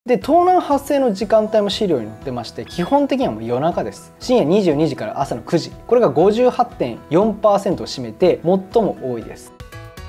で、盗難発生の時間帯も資料に載ってまして、基本的にはもう夜中です。深夜22時から朝の9時。これが 58.4% を占めて最も多いです。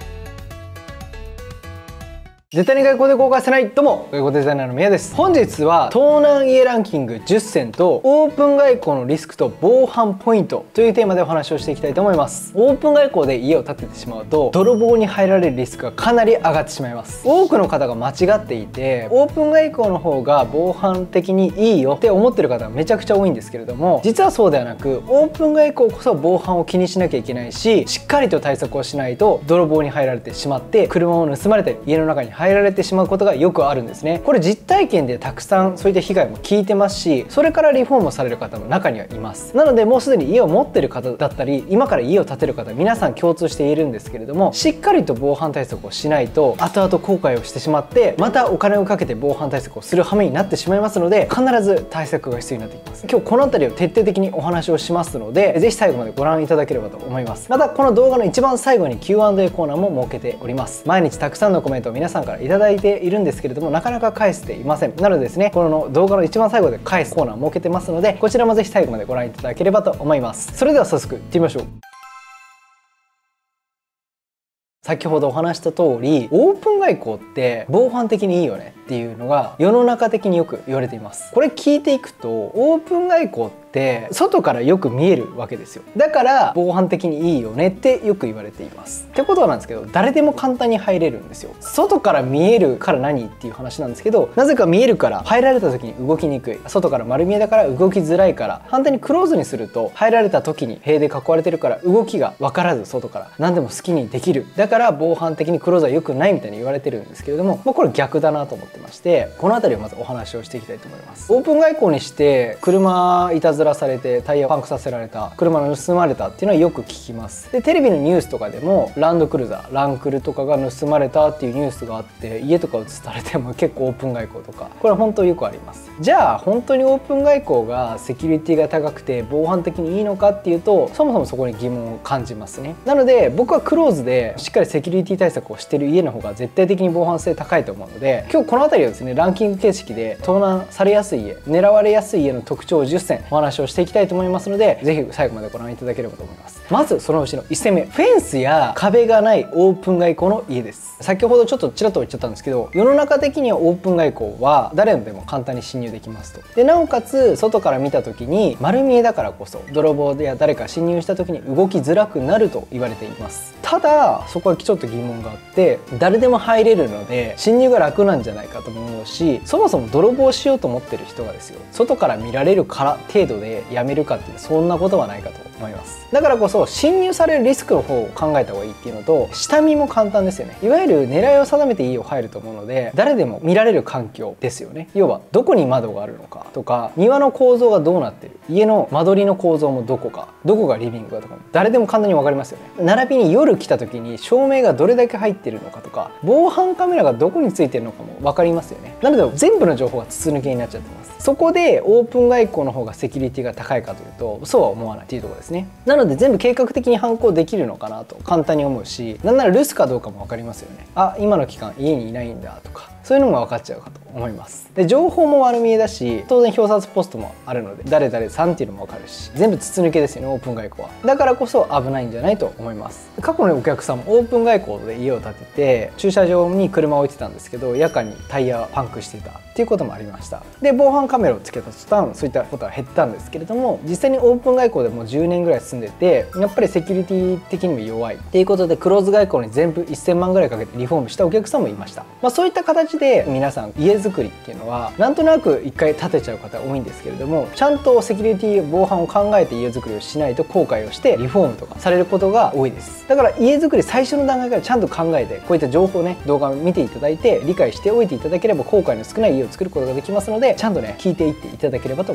絶対に外交で公開せない。どうも、外交デザイナーの宮です。本日は盗難家ランキング10選とオープン外交のリスクと防犯ポイントというテーマでお話をしていきたいと思います。オープン外交で家を建ててしまうと泥棒に入られるリスクがかなり上がってしまいます。多くの方が間違っていて、オープン外交の方が防犯的にいいよって思ってる方がめちゃくちゃ多いんですけれども、実はそうではなく、オープン外交こそ防犯を気にしなきゃいけないし、しっかりと対策をしないと泥棒に入られてしまって車を盗まれたり家の中に入られてしまうことがよくあるんですね。これ実体験でたくさんそういった被害も聞いてますし、それからリフォームをされる方も中にはいます。なのでもうすでに家を持ってる方だったり、今から家を建てる方、皆さん共通しているんですけれども、しっかりと防犯対策をしないと後々後悔をしてしまって、またお金をかけて防犯対策をする羽目になってしまいますので、必ず対策が必要になってきます。今日この辺りを徹底的にお話をしますので、ぜひ最後までご覧いただければと思います。またこの動画の一番最後に Q&A コーナーも設けております。毎日たくさんのコメントを皆さんからいただいているんですけれども、なかなか返せていません。なのでですね、この動画の一番最後で返すコーナーを設けてますので、こちらもぜひ最後までご覧いただければと思います。それでは早速いってみましょう。先ほどお話した通り、オープン外交って防犯的にいいよねっていうのが世の中的によく言われています。これ聞いていくと、オープン外交って外からよく見えるわけですよ。だから防犯的にいいよねってよく言われています。ってことなんですけど、誰でも簡単に入れるんですよ。外から見えるから何っていう話なんですけど、なぜか見えるから入られた時に動きにくい、外から丸見えだから動きづらいから、反対にクローズにすると入られた時に塀で囲われてるから動きが分からず外から何でも好きにできる。だから防犯的にクローズは良くないみたいに言われてるんですけれども、これ逆だなと思ってまして、この辺りをまずお話をしていきたいと思います。オープン外交にして車いたずらされてタイヤをパンクさせられた、車が盗まれたっていうのはよく聞きます。でテレビのニュースとかでもランドクルーザー、ランクルとかが盗まれたっていうニュースがあって、家とか映されても結構オープン外交とか、これは本当よくあります。じゃあ本当にオープン外交がセキュリティが高くて防犯的にいいのかっていうと、そもそもそこに疑問を感じますね。なので僕はクローズでしっかりセキュリティ対策をしている家の方が絶対的に防犯性高いと思うので、今日この辺りをですね、ランキング形式で盗難されやすい家、狙われやすい家の特徴を10選お話をしていきたいと思いますので、ぜひ最後までご覧いただければと思います。まずそのうちの1選目、フェンスや壁がないオープン外交の家です。先ほどちょっとちらっと言っちゃったんですけど、世の中的にはオープン外交は誰でも簡単に侵入できますと。でなおかつ外から見た時に丸見えだからこそ、泥棒や誰か侵入した時に動きづらくなると言われています。ただそこはちょっと疑問があって、誰でも入れるので侵入が楽なんじゃないかと思うし、そもそも泥棒しようと思ってる人がですよ、外から見られるから程度でやめるかっていう、そんなことはないかと思います。だからこそ侵入されるリスクの方を考えた方がいいっていうのと、下見も簡単ですよね。いわゆる狙いを定めて家を入ると思うので、誰でも見られる環境ですよね。要はどこに窓があるのかとか、庭の構造がどうなってる、家の間取りの構造もどこか、どこがリビングかとか、誰でも簡単に分かりますよね。並びに夜来た時に照明がどれだけ入ってるのかとか、防犯カメラがどこについてるのかも分かりますよね。なので全部の情報が筒抜けになっちゃってます。そこでオープン外交の方がセキュリティが高いかというと、そうは思わないっていうところですね。なので全部計画的に犯行できるのかなと簡単に思うし、なんなら留守かどうかも分かりますよね。あ、今の期間家にいないんだとか、そういうのも分かっちゃうかと思います。で情報も丸見えだし、当然表札ポストもあるので誰々さんっていうのも分かるし、全部筒抜けですよね、オープン外交は。だからこそ危ないんじゃないと思います。過去のお客さんもオープン外交で家を建てて駐車場に車を置いてたんですけど、夜間にタイヤパンクしてたっていうこともありました。で防犯カメラをつけた途端そういったことは減ったんですけれども、実際にオープン外交でもう10年ぐらい住んでて、やっぱりセキュリティ的にも弱いっていうことで、クローズ外交に全部1000万ぐらいかけてリフォームしたお客さんもいました。そういった形で皆さん家づくりっていうのはなんとなく一回建てちゃう方多いんですけれども、ちゃんとセキュリティ防犯を考えて家づくりをしないと後悔をしてリフォームとかされることが多いです。だから家づくり最初の段階からちゃんと考えて、こういった情報をね、動画を見ていただいて理解しておいていただければ後悔の少ない家を作ることができますので、ちゃんとね聞いていっていただければと思います。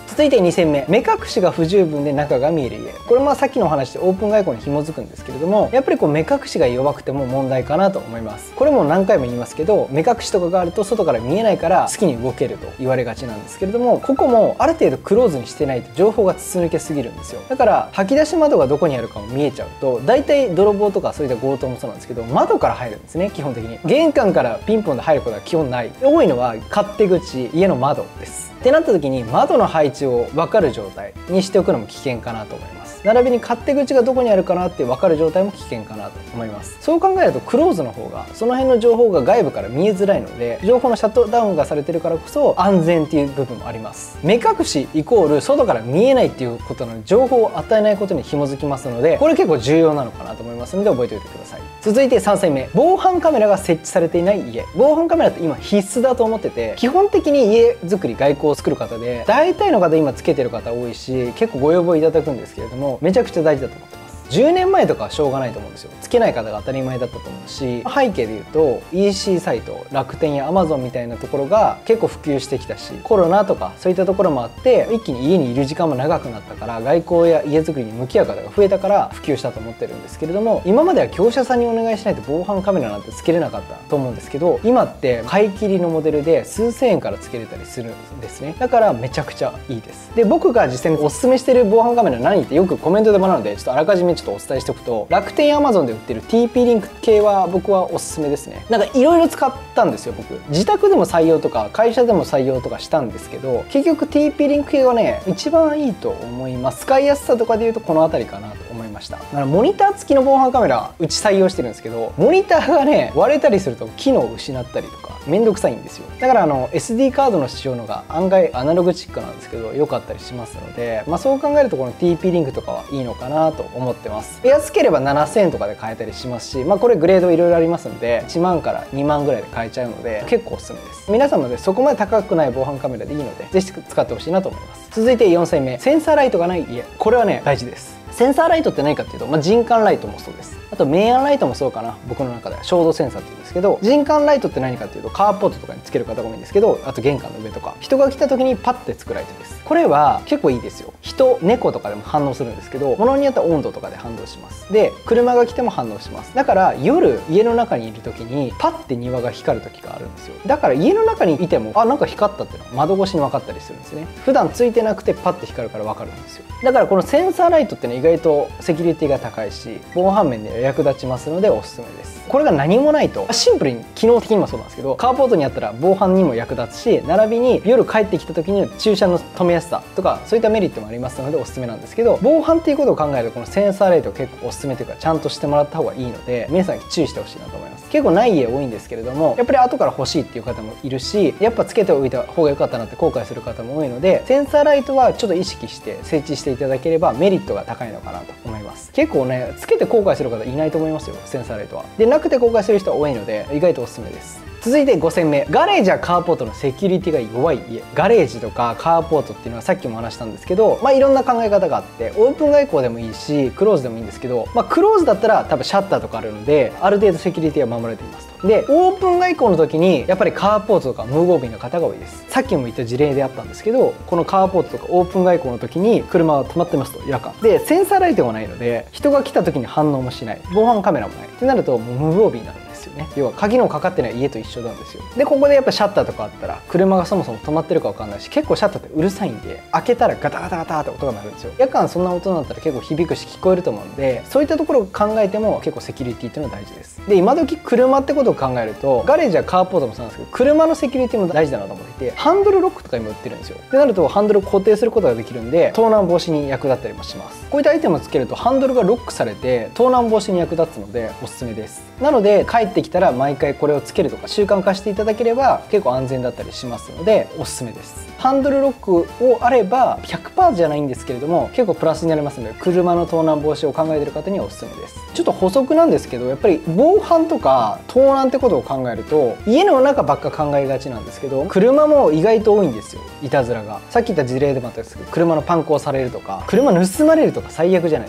続いて2戦目、目隠しが不十分で中が見える家。これさっきのお話でオープン外交に紐づくんですけれども、やっぱり目隠しが弱くても問題かなと思います。これも何回も言いますけど、目隠しとかがあると外から見えないから好きに動けると言われがちなんですけれども、ここもある程度クローズにしてないと情報が筒抜けすぎるんですよ。だから吐き出し窓がどこにあるかも見えちゃうと、大体泥棒とかそういった強盗もそうなんですけど、窓から入るんですね。基本的に玄関からピンポンで入ることは基本ない。多いのは勝手口、家の窓です。ってなった時に窓の配置を分かる状態にしておくのも危険かなと思います。並びに勝手口がどこにあるかなって分かる状態も危険かなと思います。そう考えるとクローズの方がその辺の情報が外部から見えづらいので、情報のシャットダウンがされてるからこそ安全っていう部分もあります。目隠しイコール外から見えないっていうことなので、情報を与えないことに紐づきますので、これ結構重要なのかなと思いますので覚えておいてください。続いて3戦目、防犯カメラが設置されていない家。防犯カメラって今必須だと思ってて、基本的に家づくり外交を作る方で大体の方今つけてる方多いし、結構ご要望いただくんですけれども、めちゃくちゃ大事だと思ってます。10年前とかはしょうがないと思うんですよ。つけない方が当たり前だったと思うし、背景で言うと EC サイト、楽天や Amazon みたいなところが結構普及してきたし、コロナとかそういったところもあって一気に家にいる時間も長くなったから、外交や家づくりに向き合う方が増えたから普及したと思ってるんですけれども、今までは業者さんにお願いしないと防犯カメラなんてつけれなかったと思うんですけど、今って買い切りのモデルで数千円からつけれたりするんですね。だからめちゃくちゃいいです。で、僕が実際におすすめしてる防犯カメラ何ってよくコメントでもらうので、ちょっとあらかじめちょっとお伝えしておくと、楽天や Amazon で売ってる TP リンク系は僕はおすすめですね。なんかいろいろ使ったんですよ。僕自宅でも採用とか会社でも採用とかしたんですけど、結局 TP リンク系がね一番いいと思います。使いやすさとかでいうとこの辺りかなと思いました。だからモニター付きの防犯カメラうち採用してるんですけど、モニターがね割れたりすると機能を失ったりとかめんどくさいんですよ。だからSD カードの使用のが案外アナログチックなんですけど良かったりしますので、そう考えるとこの TP リンクとかはいいのかなと思ってます。安ければ7000円とかで買えたりしますし、これグレードいろいろありますので1万から2万ぐらいで買えちゃうので結構おすすめです。皆さんもそこまで高くない防犯カメラでいいのでぜひ使ってほしいなと思います。続いて4戦目、センサーライトがない家。これはね大事です。センサーライトって何かっていうと、人感ライトもそうです。あと明暗ライトもそうかな。僕の中では照度センサーって言うんですけど、人感ライトって何かっていうとカーポートとかにつける方が多いんですけど、あと玄関の上とか人が来た時にパッてつくライトです。これは結構いいですよ。人、猫とかでも反応するんですけど、物によっては温度とかで反応します。で、車が来ても反応します。だから夜家の中にいる時にパッて庭が光る時があるんですよ。だから家の中にいてもなんか光ったっていうのは窓越しに分かったりするんですね。普段ついてなくてパッて光るから分かるんですよ。だからこのセンサーライトってね意外とセキュリティが高いし防犯面で役立ちますのでおすすめです。これが何もないとシンプルに機能的にもそうなんですけど、カーポートにあったら防犯にも役立つし、並びに夜帰ってきた時に駐車の止めやすさとかそういったメリットもありますのでおすすめなんですけど、防犯っていうことを考えるとこのセンサーライト結構おすすめというかちゃんとしてもらった方がいいので、皆さん注意してほしいなと思います。結構ない家多いんですけれども、やっぱり後から欲しいっていう方もいるし、やっぱつけておいた方が良かったなって後悔する方も多いので、センサーライトはちょっと意識して設置していただければメリットが高いのかなと思います。結構ねつけて後悔する方いないと思いますよ、センサーライトは。でなくて後悔する人は多いので意外とおすすめです。続いて5戦目、ガレージやカーポートのセキュリティが弱い家。ガレージとかカーポートっていうのはさっきも話したんですけど、いろんな考え方があって、オープン外交でもいいしクローズでもいいんですけど、クローズだったら多分シャッターとかあるのである程度セキュリティは守られていますと。でオープン外交の時にやっぱりカーポートとかムーボービーの方が多いです。さっきも言った事例であったんですけど、このカーポートとかオープン外交の時に車が止まってますと、夜間でセンサーライトがないので人が来た時に反応もしない、防犯カメラもないってなるともうムーボービーになるんですよね。要は鍵のかかってない家と一緒なんですよ。でここでやっぱシャッターとかあったら車がそもそも止まってるか分かんないし、結構シャッターってうるさいんで開けたらガタガタガタって音が鳴るんですよ。夜間そんな音だったら結構響くし聞こえると思うんで、そういったところを考えても結構セキュリティっていうのは大事です。で今時車ってことを考えるとガレージやカーポートもそうなんですけど、車のセキュリティも大事だなと思っていて、ハンドルロックとか今売ってるんですよ。ってなるとハンドルを固定することができるんで盗難防止に役立ったりもします。こういったアイテムをつけるとハンドルがロックされて盗難防止に役立つのでおすすめです。なので帰ってきたら毎回これをつけるとか習慣化していただければ結構安全だったりしますのでおすすめです。ハンドルロックをあれば 100% じゃないんですけれども結構プラスになりますので、車の盗難防止を考えている方にはおすすめです。ちょっと補足なんですけど、やっぱり防犯とか盗難ってことを考えると家の中ばっか考えがちなんですけど、車も意外と多いんですよ、いたずらが。さっき言った事例でもあったんですけど、車のパンクをされるとか車盗まれるとか最悪じゃないですか。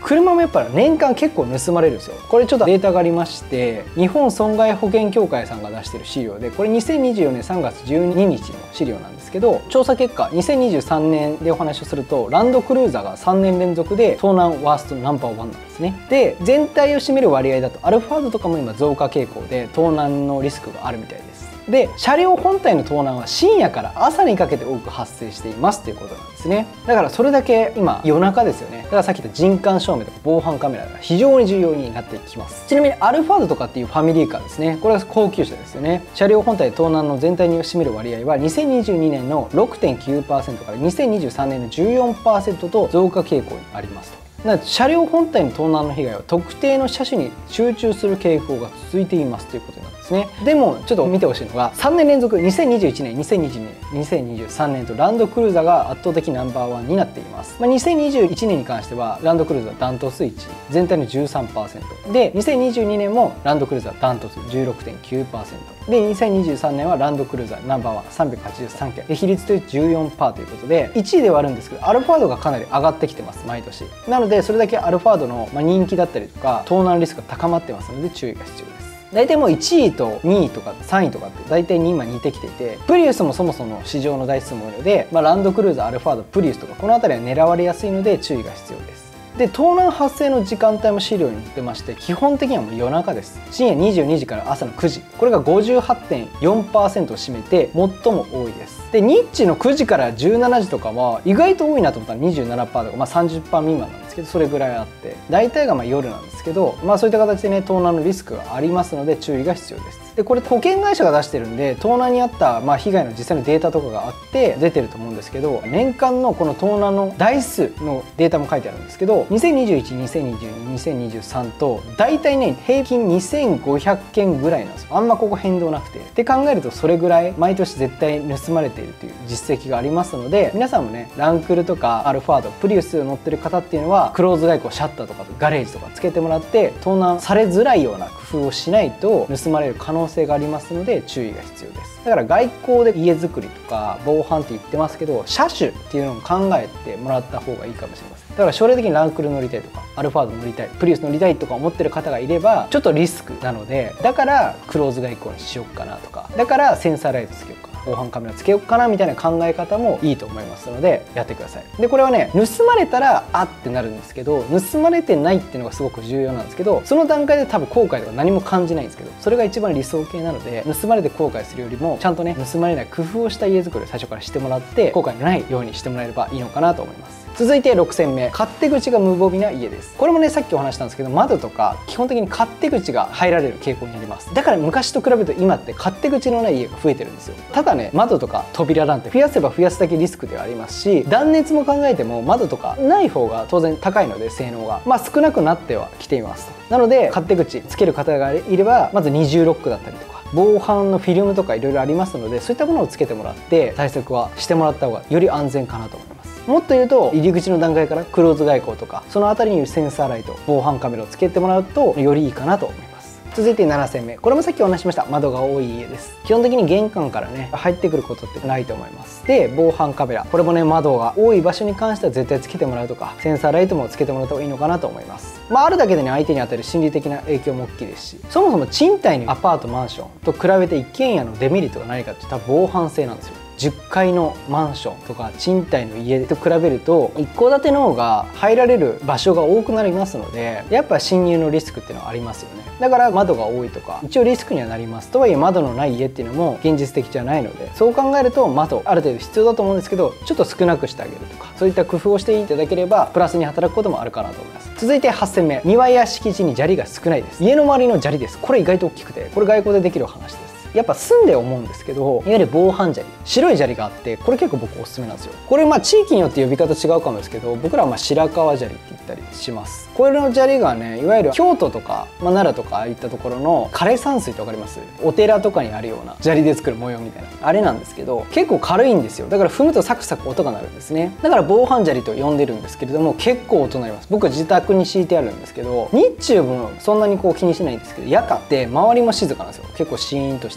車もやっぱ年間結構盗まれるんですよ。これちょっとデータがありまして、日本損害保険協会さんが出してる資料で、これ2024年3月12日の資料なんですけど、調査結果2023年でお話をすると、ランドクルーザーが3年連続で盗難ワーストナンバー1なんですね。で、全体を占める割合だとアルファードとかも今増加傾向で盗難のリスクがあるみたいです。で、車両本体の盗難は深夜から朝にかけて多く発生していますということなんですね。だからそれだけ今夜中ですよね。だからさっき言った人感証明とか防犯カメラが非常に重要になってきます。ちなみにアルファードとかっていうファミリーカーですね。これは高級車ですよね。車両本体盗難の全体に占める割合は2022年の 6.9% から2023年の 14% と増加傾向にありますと。車両本体の盗難の被害は特定の車種に集中する傾向が続いていますということなんですね。でもちょっと見てほしいのが、3年連続2021年、2022年、2023年とランドクルーザーが圧倒的ナンバーワンになっています。2021年に関してはランドクルーザーダントツ1位、全体の 13% で、2022年もランドクルーザーダントツ 16.9% で、2023年はランドクルーザーナンバーワン383件で、比率という 14% ということで1位ではあるんですけど、アルファードがかなり上がってきてます、毎年。なのでそれだけアルファードの人気だったりとか盗難リスクが高まってますので注意が必要です。大体もう1位と2位とか3位とかって大体に今似てきていて、プリウスもそもそも市場の台数も多いので、ランドクルーザー、アルファード、プリウスとかこの辺りは狙われやすいので注意が必要です。で、盗難発生の時間帯も資料に載ってまして、基本的にはもう夜中です。深夜22時から朝の9時、これが 58.4% を占めて最も多いです。で、ニッチの9時から17時とかは意外と多いなと思ったら 27% とか、30% 未満なんですけど、それぐらいあって、大体が夜なんですけど、そういった形でね、盗難のリスクがありますので注意が必要です。で、これ保険会社が出してるんで、盗難にあった被害の実際のデータとかがあって出てると思うんですけど、年間のこの盗難の台数のデータも書いてあるんですけど、2021、2022、2023と大体ね、平均2500件ぐらいなんですよ。あんまここ変動なくて。って考えると、それぐらい毎年絶対盗まれているという実績がありますので、皆さんもね、ランクルとかアルファード、プリウスを乗ってる方っていうのは、クローズ外交シャッターとかガレージとかつけてもらって、盗難されづらいような工夫をしないと盗まれる可能性がありますので注意が必要です。だから外交で家づくりとか防犯って言ってますけど、車種っていうのを考えてもらった方がいいかもしれません。だから将来的にランクル乗りたいとかアルファード乗りたい、プリウス乗りたいとか思ってる方がいれば、ちょっとリスクなので、だからクローズ外交にしようかなとか、だからセンサーライトつけようかな、防犯カメラつけようかなみたいな考え方もいいと思いますのでやってください。で、これはね、盗まれたらあってなるんですけど、盗まれてないっていうのがすごく重要なんですけど、その段階で多分後悔とか何も感じないんですけど、それが一番理想形なので、盗まれて後悔するよりもちゃんとね、盗まれない工夫をした家づくりを最初からしてもらって、後悔のないようにしてもらえればいいのかなと思います。続いて6選目、勝手口が無防備な家です。これもね、さっきお話したんですけど、窓とか基本的に勝手口が入られる傾向にあります。だから昔と比べると今って勝手口のない家が増えてるんですよ。ただね、窓とか扉なんて増やせば増やすだけリスクではありますし、断熱も考えても窓とかない方が当然高いので、性能が少なくなってはきていますと。なので勝手口つける方がいれば、まず二重ロックだったりとか防犯のフィルムとかいろいろありますので、そういったものをつけてもらって対策はしてもらった方がより安全かなと思います。もっと言うと、入り口の段階からクローズ外交とかその辺りにいるセンサーライト、防犯カメラをつけてもらうとよりいいかなと思います。続いて7選目、これもさっきお話ししました窓が多い家です。基本的に玄関からね入ってくることってないと思います。で、防犯カメラ、これもね、窓が多い場所に関しては絶対つけてもらうとか、センサーライトもつけてもらった方がいいのかなと思います。あるだけでね、相手に与える心理的な影響も大きいですし、そもそも賃貸のアパートマンションと比べて一軒家のデメリットが何かって言ったら防犯性なんですよ。10階のマンションとか賃貸の家と比べると、一戸建ての方が入られる場所が多くなりますので、やっぱ侵入のリスクっていうのはありますよね。だから窓が多いとか一応リスクにはなります。とはいえ窓のない家っていうのも現実的じゃないので、そう考えると窓ある程度必要だと思うんですけど、ちょっと少なくしてあげるとか、そういった工夫をしていただければプラスに働くこともあるかなと思います。続いて8選目、庭や敷地に砂利が少ないです。家の周りの砂利です。これ意外と大きくて、これ外交でできる話です。やっぱ住んで思うんですけど、いわゆる防犯砂利、白い砂利があって、これ結構僕おすすめなんですよ。これ地域によって呼び方違うかもですけど、僕らは白川砂利って言ったりします。これの砂利がね、いわゆる京都とか、奈良とかああいったところの枯山水ってわかります？お寺とかにあるような砂利で作る模様みたいなあれなんですけど、結構軽いんですよ。だから踏むとサクサク音が鳴るんですね。だから防犯砂利と呼んでるんですけれども、結構音鳴ります。僕は自宅に敷いてあるんですけど、日中もそんなに気にしないんですけど、夜間って周りも静かなんですよ。結構シーンとして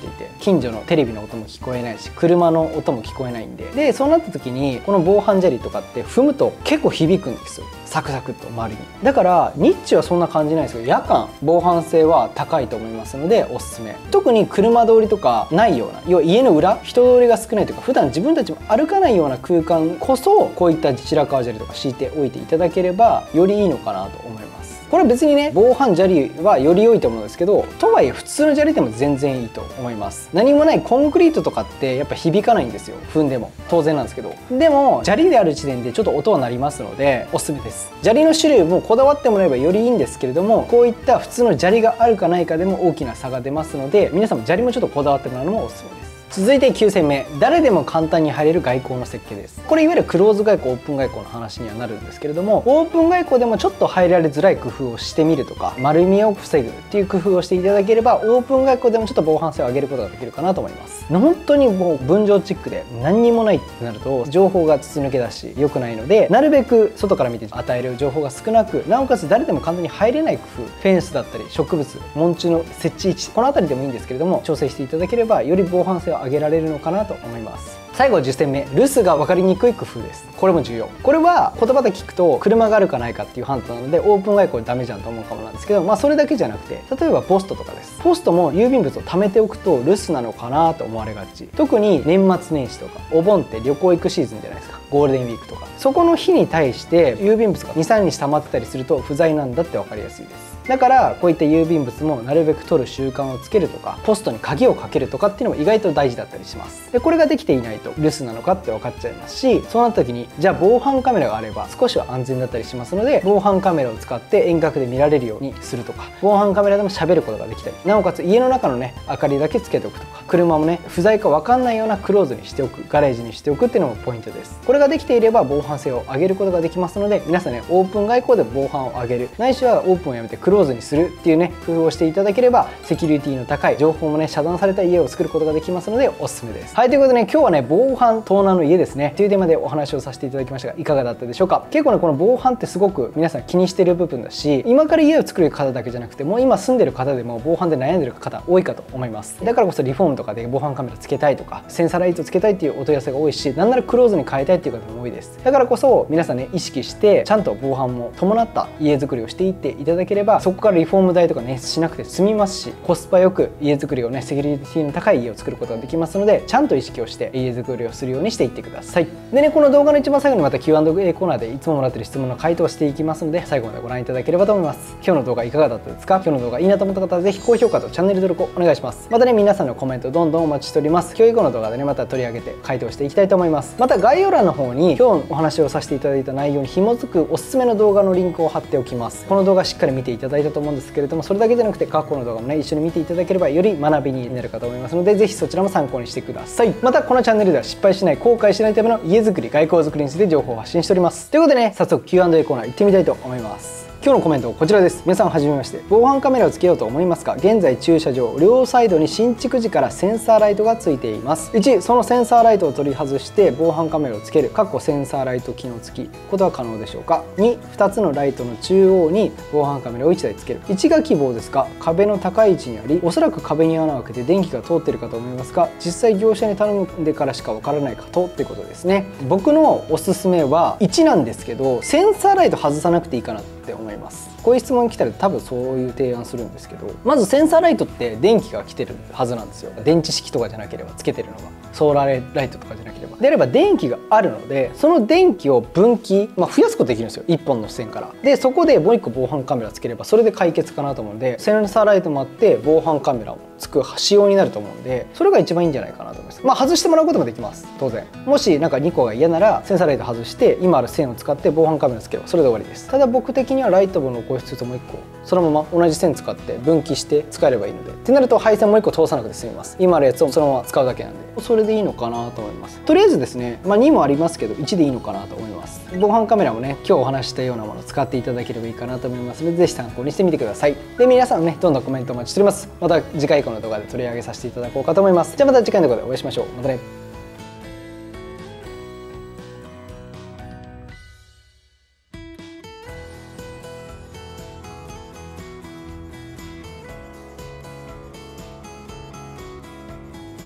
ていて、近所のテレビの音も聞こえないし車の音も聞こえないんで、そうなった時にこの防犯砂利とかって踏むと結構響くんですよ、サクサクっと周りに。だから日中はそんな感じないですけど、夜間防犯性は高いと思いますのでおすすめ。特に車通りとかないような、要は家の裏、人通りが少ないというか普段自分たちも歩かないような空間こそ、こういった白川砂利とか敷いておいていただければよりいいのかなと思います。これは別にね、防犯砂利はより良いと思うんですけど、とはいえ普通の砂利でも全然いいと思います。何もないコンクリートとかってやっぱ響かないんですよ、踏んでも当然なんですけど。でも砂利である時点でちょっと音は鳴りますのでおすすめです。砂利の種類もこだわってもらえばよりいいんですけれども、こういった普通の砂利があるかないかでも大きな差が出ますので、皆さんも砂利もちょっとこだわってもらうのもおすすめです。続いて9選目、誰でも簡単に入れる外交の設計です。これいわゆるクローズ外交、オープン外交の話にはなるんですけれども、オープン外交でもちょっと入られづらい工夫をしてみるとか、丸みを防ぐっていう工夫をしていただければ、オープン外交でもちょっと防犯性を上げることができるかなと思います。本当にもう分譲チックで何にもないってなると情報が筒抜けだし良くないので、なるべく外から見て与える情報が少なく、なおかつ誰でも簡単に入れない工夫、フェンスだったり植物、門柱の設置位置、この辺りでもいいんですけれども調整していただければより防犯性を上げられるのかなと思います。最後10選目、留守が分かりにくい工夫です。これも重要。これは言葉で聞くと車があるかないかっていう判断なのでオープン外交ダメじゃんと思うかもなんですけど、それだけじゃなくて、例えばポストとかです。ポストも郵便物を貯めておくと留守なのかなと思われがち。特に年末年始とかお盆って旅行行くシーズンじゃないですか、ゴールデンウィークとか。そこの日に対して郵便物が 2,3 日溜まってたりすると不在なんだって分かりやすいです。だからこういった郵便物もなるべく取る習慣をつけるとか、ポストに鍵をかけるとかっていうのも意外と大事だったりします。でこれができていないと留守なのかって分かっちゃいますし、そうなった時にじゃあ防犯カメラがあれば少しは安全だったりしますので、防犯カメラを使って遠隔で見られるようにするとか、防犯カメラでも喋ることができたり、なおかつ家の中のね明かりだけつけておくとか、車もね不在か分かんないようなクローズにしておく、ガレージにしておくっていうのもポイントです。これができていれば防犯性を上げることができますので、皆さんねオープン外交で防犯を上げる、ないしはオープンをやめてクローズにするっていうね工夫をしていただければ、セキュリティの高い情報もね遮断された家を作ることができますのでおすすめです。はい、ということでね、今日はね防犯盗難の家ですねというテーマでお話をさせていただきましたが、いかがだったでしょうか。結構ねこの防犯ってすごく皆さん気にしてる部分だし、今から家を作る方だけじゃなくて、もう今住んでる方でも防犯で悩んでる方多いかと思います。だからこそリフォームとかで防犯カメラつけたいとか、センサーライトつけたいっていうお問い合わせが多いし、なんならクローズに変えたいっていう方も多いです。だからこそ皆さんね意識してちゃんと防犯も伴った家づくりをしていっていただければ、そこからリフォーム代とかねしなくて済みますし、コスパよく家づくりをねセキュリティの高い家を作ることができますので、ちゃんと意識をして家づくりをするようにしていってください。でね、この動画の一番最後にまた Q&A コーナーでいつももらってる質問の回答をしていきますので、最後までご覧いただければと思います。今日の動画いかがだったですか。今日の動画いいなと思った方はぜひ高評価とチャンネル登録をお願いします。またね皆さんのコメントどんどんお待ちしております。今日以降の動画でねまた取り上げて回答していきたいと思います。また概要欄の方に今日お話をさせていただいた内容に紐づくおすすめの動画のリンクを貼っておきます。この動画しっかり見ていただいたと思うんですけれども、それだけじゃなくて過去の動画もね一緒に見ていただければより学びになるかと思いますので、ぜひそちらも参考にしてください。またこのチャンネルでは失敗しない、後悔しないための家づくり、外交づくりについて情報を発信しております。ということでね、早速 Q&A コーナー行ってみたいと思います。今日のコメントこちらです。皆さんはじめまして。防犯カメラをつけようと思いますか。現在駐車場両サイドに新築時からセンサーライトがついています。1、そのセンサーライトを取り外して防犯カメラをつけるセンサーライト機能付きことは可能でしょうか。2、2つのライトの中央に防犯カメラを1台つける。1が希望ですが、壁の高い位置にあり、おそらく壁に穴を開けて電気が通っているかと思いますが、実際業者に頼んでからしかわからないかとってことですね。僕のおすすめは1なんですけど、センサーライト外さなくていいかなって思います。こういう質問来たら多分そういう提案するんですけど、まずセンサーライトって電気が来てるはずなんですよ。電池式とかじゃなければ、つけてるのがソーラーライトとかじゃなければ、であれば電気があるので、その電気を分岐、増やすことできるんですよ、1本の線から。でそこでもう1個防犯カメラつければそれで解決かなと思うので、センサーライトもあって防犯カメラもつく仕様になると思うんで、それが一番いいんじゃないかなと思います。外してもらうこともできます。当然もしなんか2個が嫌ならセンサーライト外して今ある線を使って防犯カメラつければそれで終わりです。ただ僕的にはライトも残しつつもう1個そのまま同じ線使って分岐して使えればいいので、ってなると配線もう1個通さなくて済みます。今あるやつをそのまま使うだけなんで、それでいいのかなと思います。とりあえずですね、2もありますけど1でいいのかなと思います。防犯カメラもね今日お話したようなものを使っていただければいいかなと思いますので、ぜひ参考にしてみてください。で皆さんねどんどんコメントお待ちしております。また次回以降の動画で取り上げさせていただこうかと思います。じゃあまた次回の動画でお会いしましょう。またね。